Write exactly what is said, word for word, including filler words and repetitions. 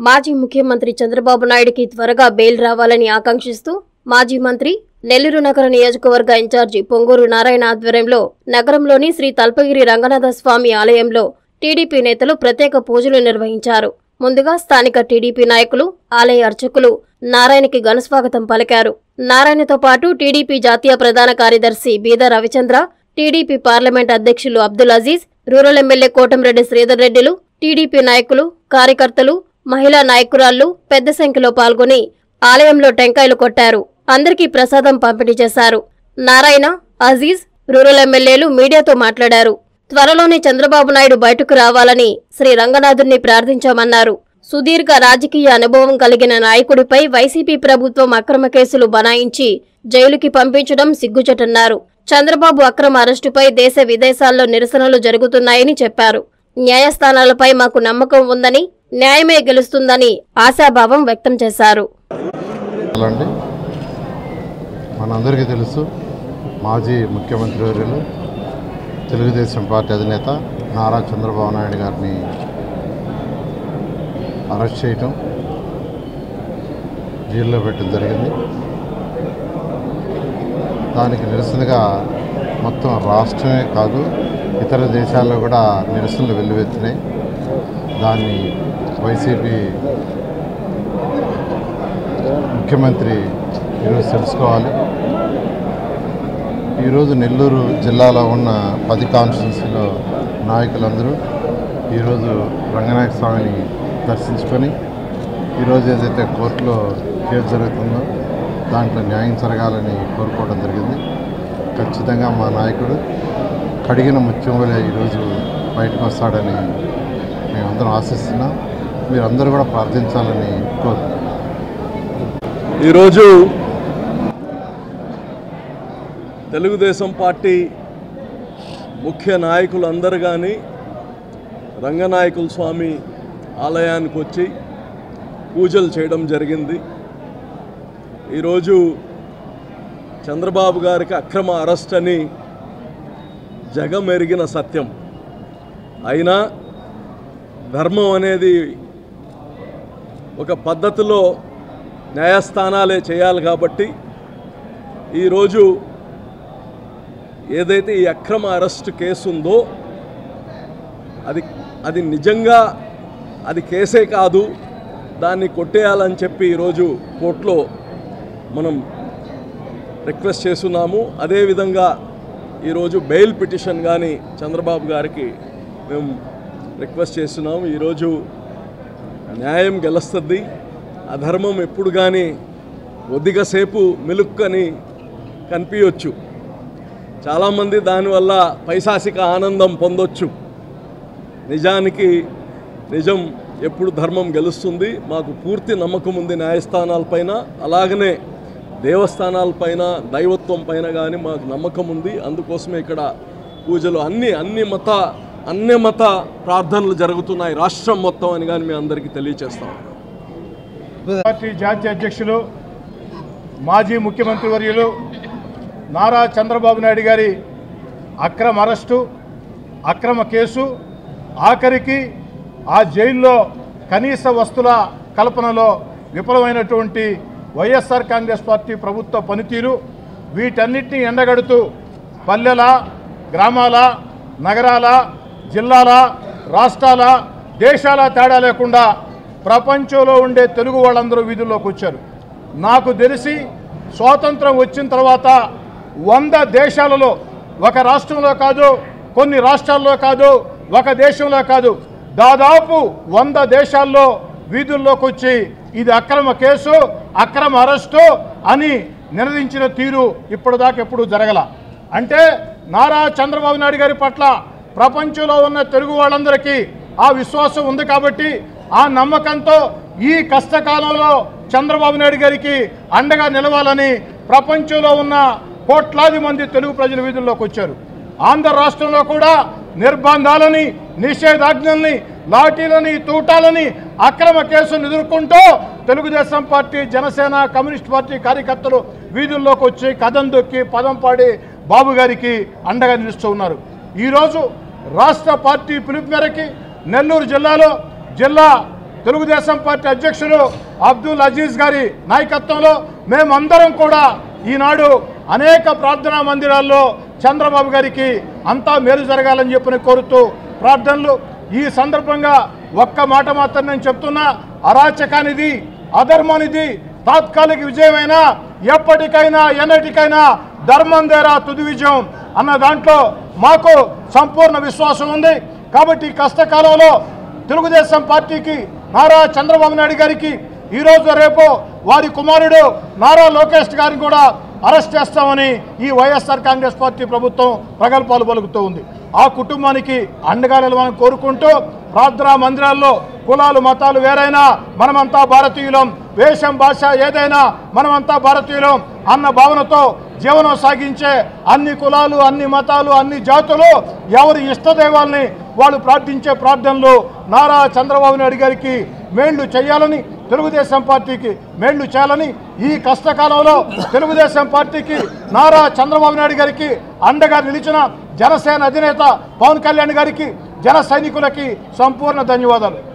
మాజీ ముఖ్యమంత్రి చంద్రబాబు నాయుడుకి త్వరగా బెయిల్ రావాలని ఆకాంక్షిస్తూ మాజీ మంత్రి నెల్లూరు నగర నియోజకవర్గ ఇన్ఛార్జి పొంగూరు నారాయణ ఆధ్వర్యంలో నగరంలోని శ్రీ తల్పగిరి రంగనాథ స్వామి ఆలయంలో టీడీపీ నేతలు ప్రత్యేక పూజలు నిర్వహించారు. ముందుగా స్థానిక టీడీపీ నాయకులు, ఆలయ అర్చకులు నారాయణకి ఘనస్వాగతం పలికారు. నారాయణతో పాటు టీడీపీ జాతీయ ప్రధాన కార్యదర్శి బీద రవిచంద్ర, టీడీపీ పార్లమెంట్ అధ్యక్షులు అబ్దుల్ అజీజ్, రూరల్ ఎమ్మెల్యే కోటంరెడ్డి శ్రీధర్ రెడ్డిలు, టీడీపీ నాయకులు, కార్యకర్తలు, మహిళా నాయకురాళ్లు పెద్ద సంఖ్యలో పాల్గొని ఆలయంలో టెంకాయలు కొట్టారు. అందరికీ ప్రసాదం పంపిణీ చేశారు. నారాయణ, అజీజ్, రూరల్ ఎమ్మెల్యేలు మీడియాతో మాట్లాడారు. త్వరలోనే చంద్రబాబు నాయుడు బయటకు రావాలని శ్రీ రంగనాథుణ్ణి ప్రార్థించామన్నారు. సుదీర్ఘ రాజకీయ అనుభవం కలిగిన నాయకుడిపై వైసీపీ ప్రభుత్వం అక్రమ కేసులు బనాయించి జైలుకి పంపించడం సిగ్గుచేటన్నారు. చంద్రబాబు అక్రమ అరెస్టుపై దేశ విదేశాల్లో నిరసనలు జరుగుతున్నాయని చెప్పారు. న్యాయస్థానాలపై మాకు నమ్మకం ఉందని, న్యాయమే గెలుస్తుందని ఆశాభావం వ్యక్తం చేశారు. మనందరికీ తెలుసు, మాజీ ముఖ్యమంత్రి వర్యులు తెలుగుదేశం పార్టీ అధినేత నారా చంద్రబాబు నాయుడు గారిని అరెస్ట్ చేయటం, జైల్లో పెట్టడం జరిగింది. దానికి నిరసనగా మొత్తం రాష్ట్రమే కాదు ఇతర దేశాల్లో కూడా నిరసనలు వెల్లువెత్తినాయి. దాన్ని వైసీపీ ముఖ్యమంత్రి ఈరోజు తెలుసుకోవాలి. ఈరోజు నెల్లూరు జిల్లాలో ఉన్న పది కాన్స్టిట్యున్సీలో నాయకులందరూ ఈరోజు రంగనాథ స్వామిని దర్శించుకొని ఈరోజు ఏదైతే కోర్టులో కేసు జరుగుతుందో దాంట్లో న్యాయం జరగాలని కోరుకోవడం జరిగింది. ఖచ్చితంగా మా నాయకుడు కడిగిన ముత్యం వలె ఈరోజు బయటకు వస్తాడని మేమందరం ఆశిస్తున్నాం. మీరందరూ కూడా ప్రార్థించాలని కోరుకుంటున్నాం. ఈరోజు తెలుగుదేశం పార్టీ ముఖ్య నాయకులందరూ కానీ రంగనాయకుల స్వామి ఆలయానికి వచ్చి పూజలు చేయడం జరిగింది. ఈరోజు చంద్రబాబు గారికి అక్రమ అరెస్ట్ అని జగమెరిగిన సత్యం. అయినా ధర్మం అనేది ఒక పద్ధతిలో న్యాయస్థానాలే చేయాలి కాబట్టి ఈరోజు ఏదైతే ఈ అక్రమ అరెస్ట్ కేసు ఉందో అది అది నిజంగా అది కేసే కాదు, దాన్ని కొట్టేయాలని చెప్పి ఈరోజు కోర్టులో మనం రిక్వెస్ట్ చేస్తున్నాము. అదేవిధంగా ఈరోజు బెయిల్ పిటిషన్ కానీ చంద్రబాబు గారికి మేము రిక్వెస్ట్ చేస్తున్నాము. ఈరోజు న్యాయం గెలుస్తుంది. అధర్మం ఎప్పుడు కానీ కొద్దిగాసేపు మెలుక్కని కనిపించవచ్చు. చాలామంది దానివల్ల పైశాసిక ఆనందం పొందొచ్చు. నిజానికి నిజం ఎప్పుడు ధర్మం గెలుస్తుంది. మాకు పూర్తి నమ్మకం ఉంది న్యాయస్థానాలపైన, అలాగనే దేవస్థానాలపైన, దైవత్వం పైన కానీ మాకు నమ్మకం ఉంది. అందుకోసమే ఇక్కడ పూజలు అన్ని అన్ని మత అన్ని మత ప్రార్థనలు జరుగుతున్నాయి రాష్ట్రం మొత్తం అని కానీ మీ అందరికీ తెలియజేస్తాం. పార్టీ జాతీయ అధ్యక్షులు, మాజీ ముఖ్యమంత్రి వర్యులు నారా చంద్రబాబు నాయుడు గారి అక్రమ అరెస్టు, అక్రమ కేసు, ఆఖరికి ఆ జైల్లో కనీస వస్తుల కల్పనలో విఫలమైనటువంటి వైఎస్ఆర్ కాంగ్రెస్ పార్టీ ప్రభుత్వ పనితీరు, వీటన్నిటినీ ఎండగడుతూ పల్లెల, గ్రామాల, నగరాల, జిల్లాల, రాష్ట్రాల, దేశాల తేడా లేకుండా ప్రపంచంలో ఉండే తెలుగు వాళ్ళందరూ వీధుల్లోకి వచ్చారు. నాకు తెలిసి స్వాతంత్రం వచ్చిన తర్వాత వంద దేశాలలో, ఒక రాష్ట్రంలో కాదు, కొన్ని రాష్ట్రాల్లో కాదు, ఒక దేశంలో కాదు, దాదాపు వంద దేశాల్లో వీధుల్లోకి వచ్చి ఇది అక్రమ కేసు, అక్రమ అరెస్టు అని నినదించిన తీరు ఇప్పటిదాకా ఎప్పుడు జరగల. అంటే నారా చంద్రబాబు నాయుడు గారి పట్ల ప్రపంచంలో ఉన్న తెలుగు వాళ్ళందరికీ ఆ విశ్వాసం ఉంది కాబట్టి ఆ నమ్మకంతో ఈ కష్టకాలంలో చంద్రబాబు నాయుడు గారికి అండగా నిలవాలని ప్రపంచంలో ఉన్న కోట్లాది మంది తెలుగు ప్రజలు వీధుల్లోకి వచ్చారు. ఆంధ్ర రాష్ట్రంలో కూడా నిర్బంధాలని, నిషేధాజ్ఞల్ని, లాఠీలని, తూటాలని, అక్రమ కేసులను ఎదుర్కొంటూ Telugu Desam party, Janasena, communist party కార్యకర్తలు వీధుల్లోకి వచ్చి కథం దొక్కి పదం పాడి బాబు గారికి అండగా నిలుస్తూ ఉన్నారు. ఈరోజు రాష్ట్ర పార్టీ పిలుపు మేరకి నెల్లూరు జిల్లాలో జిల్లా తెలుగుదేశం పార్టీ అధ్యక్షులు అబ్దుల్ అజీజ్ గారి నాయకత్వంలో మేమందరం కూడా ఈనాడు అనేక ప్రార్థనా మందిరాల్లో చంద్రబాబు గారికి అంతా మేలు జరగాలని చెప్పని కోరుతూ ప్రార్థనలు. ఈ సందర్భంగా ఒక్క మాట మాత్రం నేను చెప్తున్నా, అరాచకానిది అధర్మానిది తాత్కాలిక విజయమైనా ఎప్పటికైనా ఎన్నటికైనా ధర్మం దేరా తుది విజయం అన్న దాంట్లో మాకు సంపూర్ణ విశ్వాసం ఉంది. కాబట్టి కష్టకాలంలో తెలుగుదేశం పార్టీకి నారా చంద్రబాబు నాయుడు గారికి ఈరోజు రేపు వారి కుమారుడు నారా లోకేష్ గారిని కూడా అరెస్ట్ చేస్తామని ఈ వైఎస్ఆర్ కాంగ్రెస్ పార్టీ ప్రభుత్వం ప్రగల్భాలు పలుకుతూ ఉంది. ఆ కుటుంబానికి అండగా నిలవాలని కోరుకుంటూ ప్రార్థనా మందిరాల్లో కులాలు మతాలు వేరైనా మనమంతా భారతీయులం, వేషం భాష ఏదైనా మనమంతా భారతీయులం అన్న భావనతో జీవనం సాగించే అన్ని కులాలు అన్ని మతాలు అన్ని జాతులు ఎవరి ఇష్టదైవాల్ని వాళ్ళు ప్రార్థించే ప్రార్థనలు నారా చంద్రబాబు నాయుడు గారికి మేళ్లు చేయాలని, తెలుగుదేశం పార్టీకి మేళ్లు చేయాలని, ఈ కష్టకాలంలో తెలుగుదేశం పార్టీకి నారా చంద్రబాబు నాయుడు గారికి అండగా నిలిచిన జనసేన అధినేత పవన్ కళ్యాణ్ గారికి జన సైనికులకి సంపూర్ణ ధన్యవాదాలు.